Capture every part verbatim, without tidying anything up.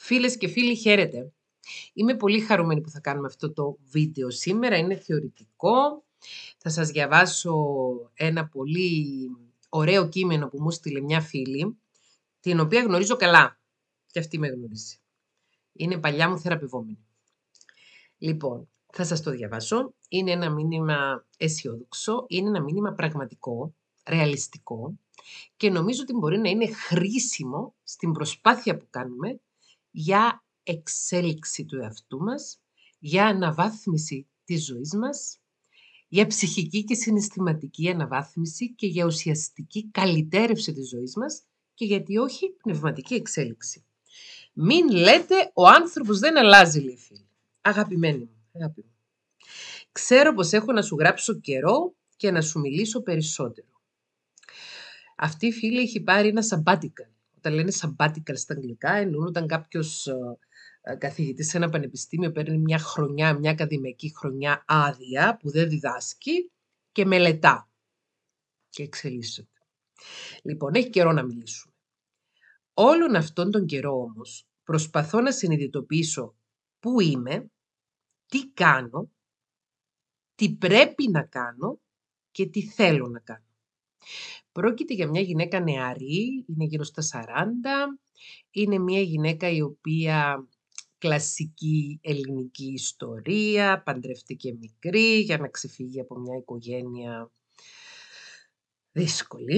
Φίλες και φίλοι, χαίρετε. Είμαι πολύ χαρούμενη που θα κάνουμε αυτό το βίντεο σήμερα. Είναι θεωρητικό. Θα σας διαβάσω ένα πολύ ωραίο κείμενο που μου στείλε μια φίλη, την οποία γνωρίζω καλά. Και αυτή με γνωρίζει. Είναι παλιά μου θεραπευόμενη. Λοιπόν, θα σας το διαβάσω. Είναι ένα μήνυμα αισιόδοξο, είναι ένα μήνυμα πραγματικό, ρεαλιστικό και νομίζω ότι μπορεί να είναι χρήσιμο στην προσπάθεια που κάνουμε για εξέλιξη του εαυτού μας, για αναβάθμιση της ζωής μας, για ψυχική και συναισθηματική αναβάθμιση και για ουσιαστική καλυτέρευση της ζωής μας και γιατί όχι πνευματική εξέλιξη. Μην λέτε ο άνθρωπος δεν αλλάζει, λέει φίλη. Αγαπημένη μου, αγάπη μου. Ξέρω πως έχω να σου γράψω καιρό και να σου μιλήσω περισσότερο. Αυτή η φίλη έχει πάρει ένα sabbatical. Όταν λένε sabbatical στα αγγλικά, εννοούν όταν κάποιος ε, καθηγητής σε ένα πανεπιστήμιο παίρνει μια χρονιά, μια ακαδημαϊκή χρονιά άδεια που δεν διδάσκει και μελετά και εξελίσσεται. Λοιπόν, έχει καιρό να μιλήσουμε. Όλον αυτόν τον καιρό όμως προσπαθώ να συνειδητοποιήσω πού είμαι, τι κάνω, τι πρέπει να κάνω και τι θέλω να κάνω. Πρόκειται για μια γυναίκα νεαρή, είναι γύρω στα σαράντα, είναι μια γυναίκα η οποία κλασική ελληνική ιστορία, παντρευτήκε μικρή για να ξεφύγει από μια οικογένεια δύσκολη.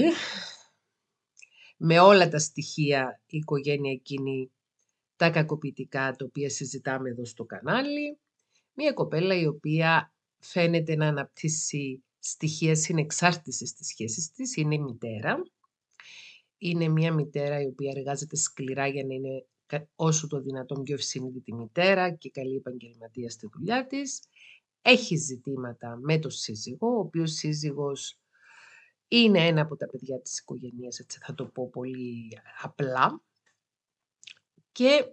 Με όλα τα στοιχεία η οικογένεια εκείνη, τα κακοποιητικά τα οποία συζητάμε εδώ στο κανάλι. Μια κοπέλα η οποία φαίνεται να αναπτύσσει στοιχεία συνεξάρτησης στις σχέσεις της, είναι μητέρα. Είναι μια μητέρα η οποία εργάζεται σκληρά για να είναι όσο το δυνατόν πιο ευσύνειδητη μητέρα και καλή επαγγελματία στη δουλειά της. Έχει ζητήματα με τον σύζυγο, ο οποίος σύζυγος είναι ένα από τα παιδιά της οικογένειας, έτσι θα το πω πολύ απλά. Και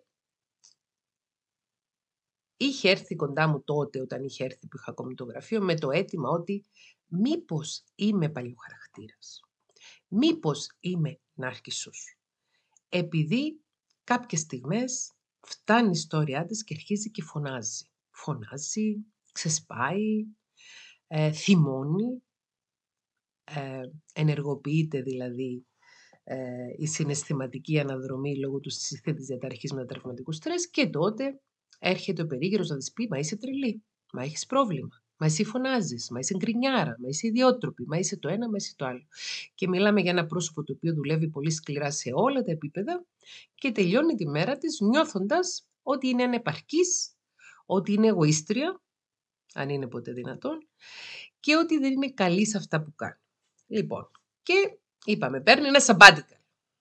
είχε έρθει κοντά μου τότε, όταν είχε έρθει που είχα ακόμη το γραφείο, με το αίτημα ότι μήπως είμαι παλιοχαρακτήρας. Μήπως είμαι νάρκισσος. Επειδή κάποιες στιγμές φτάνει η ιστορία της και αρχίζει και φωνάζει. Φωνάζει, ξεσπάει, ε, θυμώνει, ε, ενεργοποιείται δηλαδή ε, η συναισθηματική αναδρομή λόγω του συσθέτης διαταραχής μετατραυματικού στρες και τότε έρχεται ο περίγυρος να της πει «Μα είσαι τρελή, μα έχεις πρόβλημα, μα εσύ φωνάζεις, μα είσαι γκρινιάρα, μα είσαι ιδιότροπη, μα είσαι το ένα, μα είσαι το άλλο». Και μιλάμε για ένα πρόσωπο το οποίο δουλεύει πολύ σκληρά σε όλα τα επίπεδα και τελειώνει τη μέρα της νιώθοντας ότι είναι ανεπαρκής, ότι είναι εγωίστρια, αν είναι ποτέ δυνατόν, και ότι δεν είναι καλή σε αυτά που κάνει. Λοιπόν, και είπαμε, παίρνει ένα sabbatical.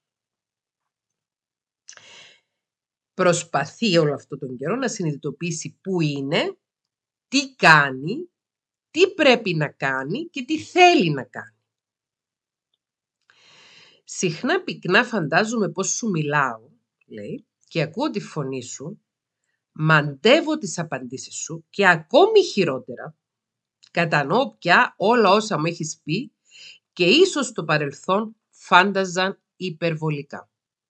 Προσπαθεί όλο αυτόν τον καιρό να συνειδητοποιήσει πού είναι, τι κάνει, τι πρέπει να κάνει και τι θέλει να κάνει. Συχνά πυκνά φαντάζομαι πώς σου μιλάω, λέει, και ακούω τη φωνή σου, μαντεύω τις απαντήσεις σου και ακόμη χειρότερα, κατανοώ πια όλα όσα μου έχεις πει και ίσως στο παρελθόν φάνταζαν υπερβολικά.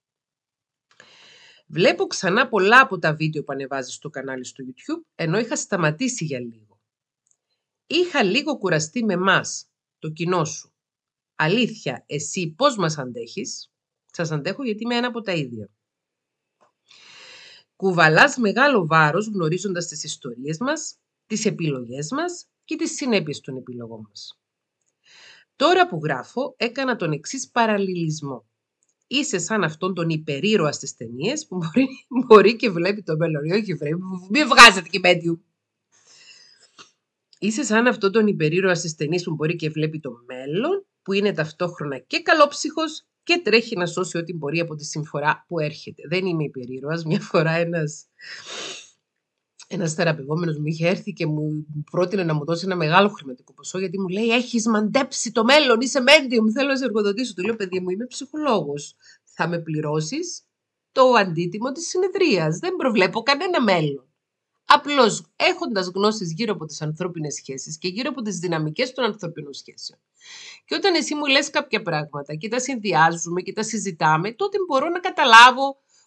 Βλέπω ξανά πολλά από τα βίντεο που ανεβάζεις στο κανάλι στο YouTube, ενώ είχα σταματήσει για λίγο. Είχα λίγο κουραστεί με μας, το κοινό σου. Αλήθεια, εσύ πώς μας αντέχεις? Σας αντέχω γιατί είμαι ένα από τα ίδια. Κουβαλάς μεγάλο βάρος γνωρίζοντας τις ιστορίες μας, τις επιλογές μας και τις συνέπειες των επιλογών μας. Τώρα που γράφω, έκανα τον εξής παραλληλισμό. Είσαι σαν αυτόν τον υπερήρωα στις ταινίες που μπορεί, μπορεί και βλέπει το μέλλον. Όχι, βρε, μην βγάζετε και medium. Είσαι σαν αυτόν τον υπερήρωα στις ταινίες που μπορεί και βλέπει το μέλλον, που είναι ταυτόχρονα και καλόψυχος και τρέχει να σώσει ό,τι μπορεί από τη συμφορά που έρχεται. Δεν είμαι υπερήρωας. Μια φορά ένας, ένας θεραπευόμενος μου είχε έρθει και μου πρότεινε να μου δώσει ένα μεγάλο χρηματικό ποσό, γιατί μου λέει: έχεις μαντέψει το μέλλον, είσαι medium, θέλω να σε εργοδοτήσω. Του λέω: παιδί μου, είμαι ψυχολόγος. Θα με πληρώσεις το αντίτιμο της συνεδρίας. Δεν προβλέπω κανένα μέλλον. Απλώς έχοντας γνώσεις γύρω από τις ανθρώπινες σχέσεις και γύρω από τις δυναμικές των ανθρωπίνων σχέσεων. Και όταν εσύ μου λες κάποια πράγματα και τα συνδυάζουμε και τα συζητάμε, τότε μπορώ να καταλάβω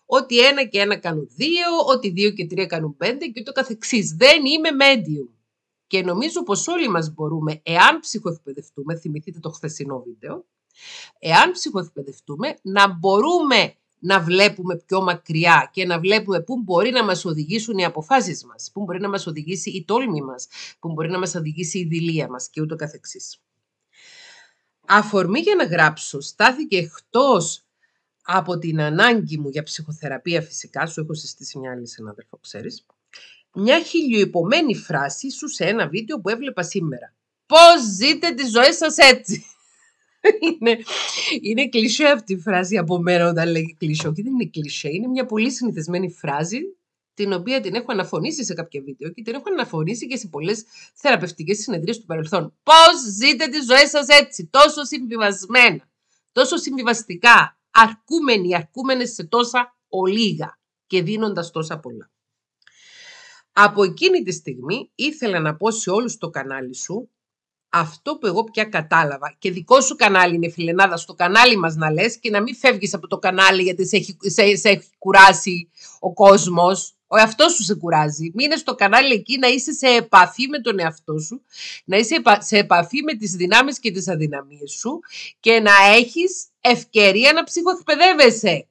ότι ένα και ένα κάνουν δύο, ότι δύο και τρία κάνουν πέντε και ούτω καθεξής. Δεν είμαι medium. Και νομίζω πως όλοι μας μπορούμε, εάν ψυχοεκπαιδευτούμε, θυμηθείτε το χθεσινό βίντεο, εάν ψυχοεκπαιδευτούμε, να μπορούμε να βλέπουμε πιο μακριά και να βλέπουμε πού μπορεί να μας οδηγήσουν οι αποφάσεις μας, πού μπορεί να μας οδηγήσει η τόλμη μας, πού μπορεί να μας οδηγήσει η δειλία μας και ούτω καθεξής. Αφορμή για να γράψω στάθηκε εκτός από την ανάγκη μου για ψυχοθεραπεία φυσικά, σου έχω συστήσει μια άλλη συνάδελφο, ξέρεις, μια χιλιοϊπωμένη φράση σου σε ένα βίντεο που έβλεπα σήμερα. Πώς ζείτε τις ζωές σας έτσι. είναι, είναι κλισέ αυτή η φράση από μένα όταν λέγει κλισέ. Όχι, δεν είναι κλισέ, είναι μια πολύ συνηθισμένη φράση την οποία την έχω αναφωνήσει σε κάποια βίντεο και την έχω αναφωνήσει και σε πολλές θεραπευτικές συνεδρίες του παρελθόν. Πώς ζείτε τις ζωές σας έτσι, τόσο συμβιβασμένα, τόσο συμβιβαστικά, αρκούμενοι, αρκούμενες σε τόσα ολίγα και δίνοντας τόσα πολλά. Από εκείνη τη στιγμή ήθελα να πω σε όλους το κανάλι σου αυτό που εγώ πια κατάλαβα, και δικό σου κανάλι είναι, φιλενάδα, στο κανάλι μας να λες και να μην φεύγεις από το κανάλι γιατί σε έχει, σε, σε έχει κουράσει ο κόσμος, ο εαυτός σου σε κουράζει. Μείνε στο κανάλι εκεί να είσαι σε επαφή με τον εαυτό σου, να είσαι σε επαφή με τις δυνάμεις και τις αδυναμίες σου και να έχεις ευκαιρία να ψυχοεκπαιδεύεσαι.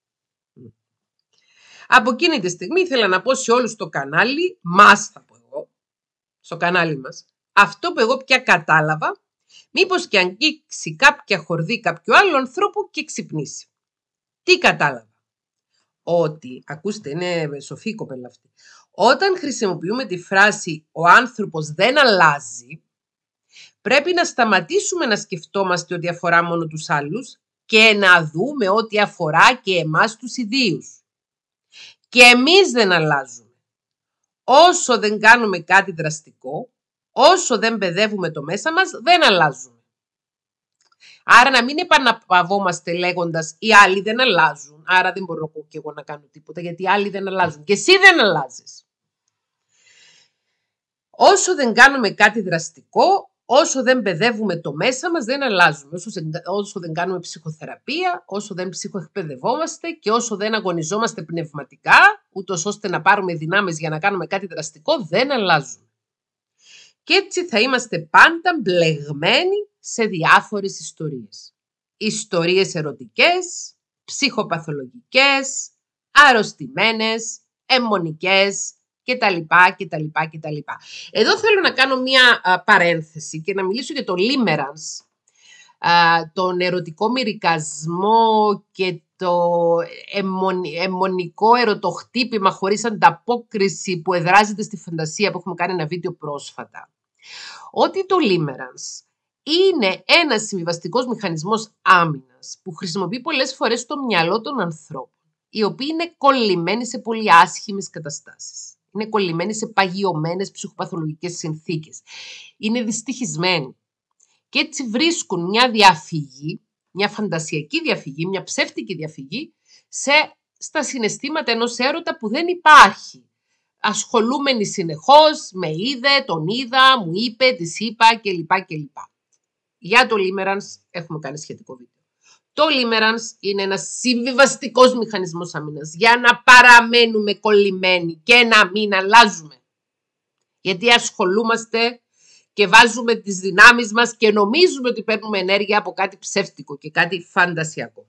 Από εκείνη τη στιγμή ήθελα να πω σε όλους το κανάλι, μας θα πω εγώ, στο κανάλι μας, αυτό που εγώ πια κατάλαβα, μήπως και αγγίξει κάποια χορδή κάποιου άλλου ανθρώπου και ξυπνήσει. Τι κατάλαβα? Ότι, ακούστε, είναι σοφή η κοπέλα αυτή, όταν χρησιμοποιούμε τη φράση «ο άνθρωπος δεν αλλάζει», πρέπει να σταματήσουμε να σκεφτόμαστε ότι αφορά μόνο τους άλλους και να δούμε ότι αφορά και εμάς τους ιδίους. Και εμείς δεν αλλάζουμε. Όσο δεν κάνουμε κάτι δραστικό, όσο δεν παιδεύουμε το μέσα μας, δεν αλλάζουμε. Άρα να μην επαναπαυόμαστε λέγοντας οι άλλοι δεν αλλάζουν, άρα δεν μπορώ και εγώ να κάνω τίποτα γιατί οι άλλοι δεν αλλάζουν και εσύ δεν αλλάζεις. Όσο δεν κάνουμε κάτι δραστικό, όσο δεν παιδεύουμε το μέσα μας, δεν αλλάζουμε. Όσο, όσο δεν κάνουμε ψυχοθεραπεία, όσο δεν ψυχοεκπαιδευόμαστε και όσο δεν αγωνιζόμαστε πνευματικά, ούτως ώστε να πάρουμε δυνάμεις για να κάνουμε κάτι δραστικό, δεν αλλάζουμε. Και έτσι θα είμαστε πάντα μπλεγμένοι σε διάφορες ιστορίες. Ιστορίες ερωτικές, ψυχοπαθολογικές, αρρωστημένες, αιμονικές κτλ. κτλ, κτλ. Εδώ θέλω να κάνω μία α, παρένθεση και να μιλήσω για το limerence, α, τον ερωτικό μυρικασμό και το αιμονι, αιμονικό ερωτοχτύπημα χωρίς ανταπόκριση που εδράζεται στη φαντασία που έχουμε κάνει ένα βίντεο πρόσφατα. Ότι το limerence είναι ένας συμβιβαστικός μηχανισμός άμυνας που χρησιμοποιεί πολλές φορές το μυαλό των ανθρώπων, οι οποίοι είναι κολλημένοι σε πολύ άσχημες καταστάσεις. Είναι κολλημένοι σε παγιωμένες ψυχοπαθολογικές συνθήκες. Είναι δυστυχισμένοι. Και έτσι βρίσκουν μια διαφυγή, μια φαντασιακή διαφυγή, μια ψεύτικη διαφυγή σε, στα συναισθήματα ενός έρωτα που δεν υπάρχει. Ασχολούμενοι συνεχώς με είδε, τον είδα, μου είπε, της είπα κλπ. κλπ. Για το limerence έχουμε κάνει σχετικό βίντεο. Το limerence είναι ένας συμβιβαστικός μηχανισμός άμυνας για να παραμένουμε κολλημένοι και να μην αλλάζουμε. Γιατί ασχολούμαστε και βάζουμε τις δυνάμεις μας και νομίζουμε ότι παίρνουμε ενέργεια από κάτι ψεύτικο και κάτι φαντασιακό.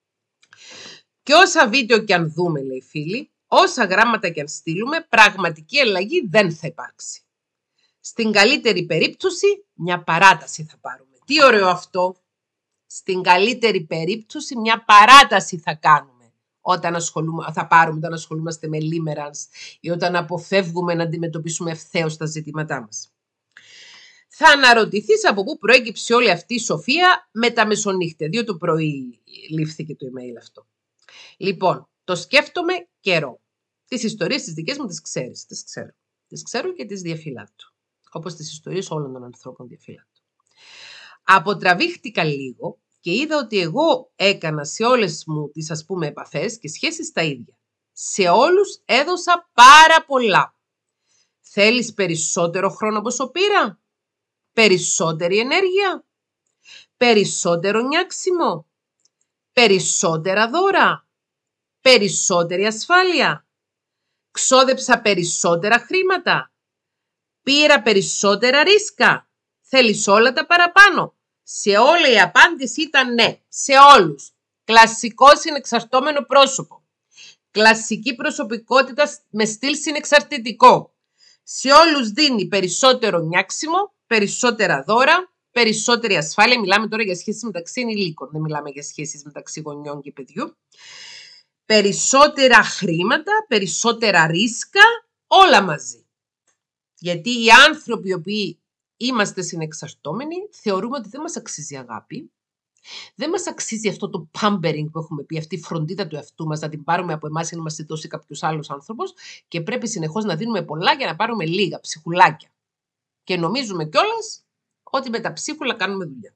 Και όσα βίντεο και αν δούμε, λέει φίλοι, όσα γράμματα και αν στείλουμε, πραγματική αλλαγή δεν θα υπάρξει. Στην καλύτερη περίπτωση, μια παράταση θα πάρουμε. Τι ωραίο αυτό! Στην καλύτερη περίπτωση, μια παράταση θα κάνουμε όταν ασχολούμε, θα πάρουμε όταν ασχολούμαστε με limerence ή όταν αποφεύγουμε να αντιμετωπίσουμε ευθέως τα ζητήματά μας. Θα αναρωτηθείς από πού προέκυψε όλη αυτή η σοφία με τα μεσονύχτια. Δύο το πρωί λήφθηκε το email αυτό. Λοιπόν, το σκέφτομαι καιρό. Τις ιστορίες τις δικές μου τις ξέρεις. Τις ξέρω. Τις ξέρω και τις διαφυλάττω. Όπως τις ιστορίες όλων των ανθρώπων διαφυλάττω. Αποτραβήχτηκα λίγο και είδα ότι εγώ έκανα σε όλες μου τις ας πούμε επαφές και σχέσεις τα ίδια. Σε όλους έδωσα πάρα πολλά. Θέλεις περισσότερο χρόνο από όσο πήρα? Περισσότερη ενέργεια? Περισσότερο νιάξιμο? Περισσότερα δώρα? περισσότερη ασφάλεια. Ξόδεψα περισσότερα χρήματα. Πήρα περισσότερα ρίσκα. Θέλεις όλα τα παραπάνω. Σε όλα η απάντηση ήταν ναι. Σε όλους. Κλασικό συνεξαρτώμενο πρόσωπο. Κλασική προσωπικότητα με στυλ συνεξαρτητικό. Σε όλους δίνει περισσότερο νιάξιμο, περισσότερα δώρα, περισσότερη ασφάλεια. Μιλάμε τώρα για σχέσεις μεταξύ ενηλίκων. Δεν μιλάμε για σχέσεις μεταξύ γονιών και παιδιού. Περισσότερα χρήματα, περισσότερα ρίσκα, όλα μαζί. Γιατί οι άνθρωποι οι οποίοι είμαστε συνεξαρτώμενοι θεωρούμε ότι δεν μας αξίζει αγάπη. Δεν μας αξίζει αυτό το pampering που έχουμε πει, αυτή η φροντίδα του εαυτού μας, να την πάρουμε από εμάς ή να μας τη δώσει κάποιος άλλος άνθρωπος και πρέπει συνεχώς να δίνουμε πολλά για να πάρουμε λίγα ψυχουλάκια. Και νομίζουμε κιόλας ότι με τα ψίχουλα κάνουμε δουλειά.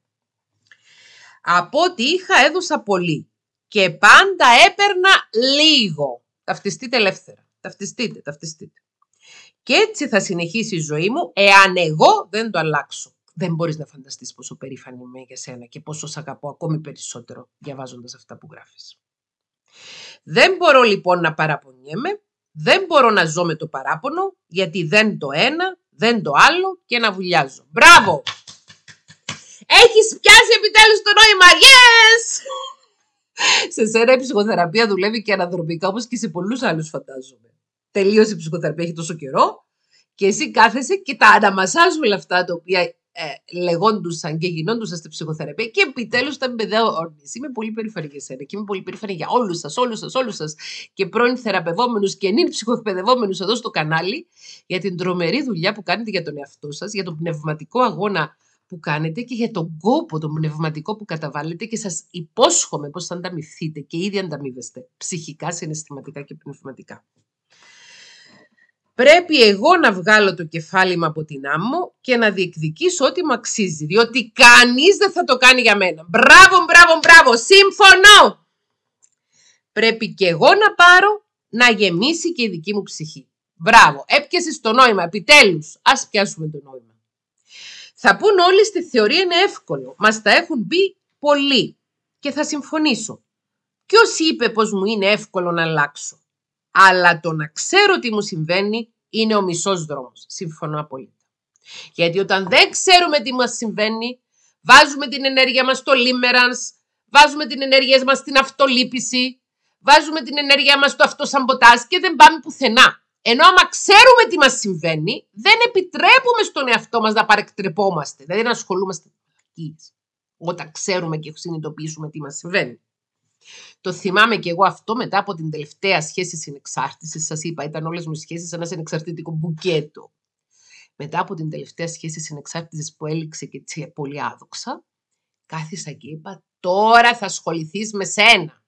Από ό,τι είχα έδωσα πολύ και πάντα έπαιρνα λίγο. Ταυτιστείτε ελεύθερα. Ταυτιστείτε, ταυτιστείτε. Και έτσι θα συνεχίσει η ζωή μου εάν εγώ δεν το αλλάξω. Δεν μπορείς να φανταστείς πόσο περήφανη είμαι για σένα και πόσο σ' αγαπώ ακόμη περισσότερο διαβάζοντας αυτά που γράφεις. Δεν μπορώ λοιπόν να παραπονιέμαι, δεν μπορώ να ζω με το παράπονο, γιατί δεν το ένα, δεν το άλλο και να βουλιάζω. Μπράβο! Έχεις πιάσει επιτέλους το νόημα, yes! Σε σένα η ψυχοθεραπεία δουλεύει και αναδρομικά, όπως και σε πολλούς άλλους φαντάζομαι. Τελείωσε η ψυχοθεραπεία, έχει τόσο καιρό και εσύ κάθεσαι και τα αναμασάζεις όλα αυτά τα οποία Ε, λεγόντουσαν και γινόντουσαν στη ψυχοθεραπεία και επιτέλους ήταν παιδιά όρνης. Είμαι πολύ περήφανη για σένα και είμαι πολύ περήφανη για όλους σας, όλους σας, όλους σας και πρώην θεραπευόμενους και νυν ψυχοεκπαιδευόμενους εδώ στο κανάλι για την τρομερή δουλειά που κάνετε για τον εαυτό σας, για τον πνευματικό αγώνα που κάνετε και για τον κόπο τον πνευματικό που καταβάλλετε και σας υπόσχομαι πως θα ανταμυφθείτε και ήδη ανταμείβεστε ψυχικά, συναισθηματικά και πνευματικά. Πρέπει εγώ να βγάλω το κεφάλι μου από την άμμο και να διεκδικήσω ό,τι μου αξίζει, διότι κανείς δεν θα το κάνει για μένα. Μπράβο, μπράβο, μπράβο, συμφωνώ! Πρέπει και εγώ να πάρω, να γεμίσει και η δική μου ψυχή. Μπράβο, έπιασες το νόημα, επιτέλους, ας πιάσουμε το νόημα. Θα πούν όλοι στη θεωρία είναι εύκολο, μας τα έχουν πει πολλοί και θα συμφωνήσω. Ποιος είπε πως μου είναι εύκολο να αλλάξω? Αλλά το να ξέρω τι μου συμβαίνει είναι ο μισός δρόμος. Συμφωνώ απόλυτα. Γιατί όταν δεν ξέρουμε τι μας συμβαίνει, βάζουμε την ενέργεια μας στο limerence, βάζουμε την ενέργεια μας στην αυτολύπηση, βάζουμε την ενέργεια μας στο αυτοσαμποτάζ και δεν πάμε πουθενά. Ενώ άμα ξέρουμε τι μας συμβαίνει, δεν επιτρέπουμε στον εαυτό μας να παρεκτρεπόμαστε. Δηλαδή να ασχολούμαστε όταν ξέρουμε και συνειδητοποιήσουμε τι μας συμβαίνει. Το θυμάμαι και εγώ αυτό μετά από την τελευταία σχέση συνεξάρτησης. Σας είπα, ήταν όλες μου οι σχέσεις ένα συνεξαρτητικό μπουκέτο. Μετά από την τελευταία σχέση συνεξάρτησης που έληξε και έτσι πολύ άδοξα, κάθισα και είπα, τώρα θα ασχοληθείς με σένα.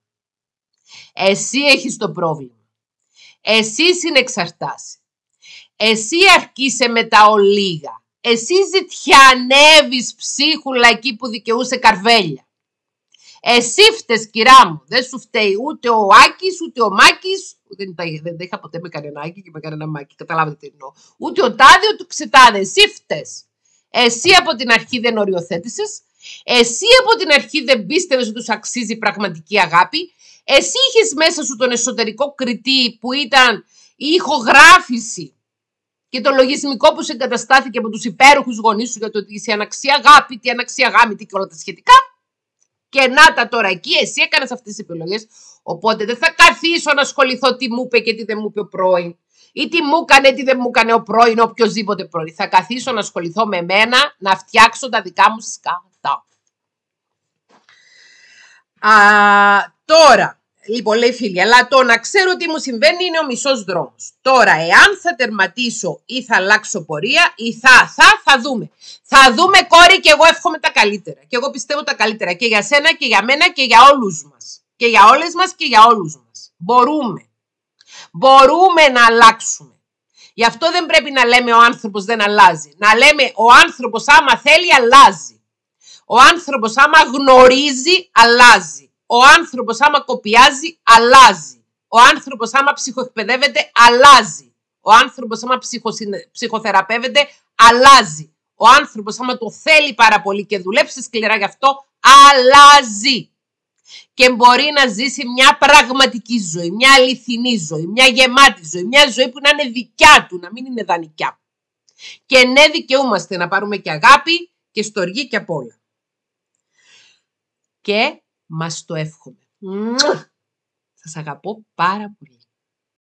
Εσύ έχεις το πρόβλημα. Εσύ συνεξαρτάσαι. Εσύ αρκείσαι με τα ολίγα. Εσύ ζητιανεύεις ψίχουλα εκεί που δικαιούσε καρβέλια. Εσύ φταίς, κυρά μου. Δεν σου φταίει ούτε ο Άκης, ούτε ο Μάκης. Δεν, δεν, δεν είχα ποτέ με κανένα Άκη και με κανένα Μάκη. Καταλάβετε τι εννοώ. Ούτε ο Τάδε, ούτε ο Ξετάδε. Εσύ φταίς. Εσύ από την αρχή δεν οριοθέτησες. Εσύ από την αρχή δεν πίστευες ότι τους αξίζει πραγματική αγάπη. Εσύ είχες μέσα σου τον εσωτερικό κριτή που ήταν η ηχογράφηση και το λογισμικό που σε εγκαταστάθηκε από τους υπέροχους γονείς σου για το ότι είσαι αναξία αγάπητη, αναξία γάμητη και όλα τα σχετικά. Και να τα τώρα εκεί, εσύ έκανες αυτές τις επιλογές. Οπότε δεν θα καθίσω να ασχοληθώ τι μου είπε και τι δεν μου είπε ο πρώην. Ή τι μου έκανε, τι δεν μου έκανε ο πρώην, οποιοδήποτε πρώην. Θα καθίσω να ασχοληθώ με μένα, να φτιάξω τα δικά μου σκάτα. Α, τώρα, λοιπόν, λέει φίλη, αλλά το να ξέρω τι μου συμβαίνει είναι ο μισός δρόμος. Τώρα, εάν θα τερματίσω ή θα αλλάξω πορεία ή θα, θα, θα δούμε. Θα δούμε, κόρη, και εγώ εύχομαι τα καλύτερα. Και εγώ πιστεύω τα καλύτερα και για σένα και για μένα και για όλους μας. Και για όλες μας και για όλους μας. Μπορούμε. Μπορούμε να αλλάξουμε. Γι' αυτό δεν πρέπει να λέμε ο άνθρωπος δεν αλλάζει. Να λέμε ο άνθρωπος άμα θέλει αλλάζει. Ο άνθρωπος άμα γνωρίζει αλλάζει. Ο άνθρωπος άμα κοπιάζει αλλάζει. Ο άνθρωπος άμα ψυχοεκπαιδεύεται αλλάζει. Ο άνθρωπος άμα ψυχοσυνε... ψυχοθεραπεύεται αλλάζει. Ο άνθρωπος άμα το θέλει πάρα πολύ και δουλέψει σκληρά γι' αυτό αλλάζει. και μπορεί να ζήσει μια πραγματική ζωή, μια αληθινή ζωή, μια γεμάτη ζωή, μια ζωή που να είναι δικιά του, να μην είναι δανεικιά. Και ναι, δικαιούμαστε να πάρουμε και αγάπη και στοργή και απ' όλα. Και μας το εύχομαι. Σας αγαπώ πάρα πολύ.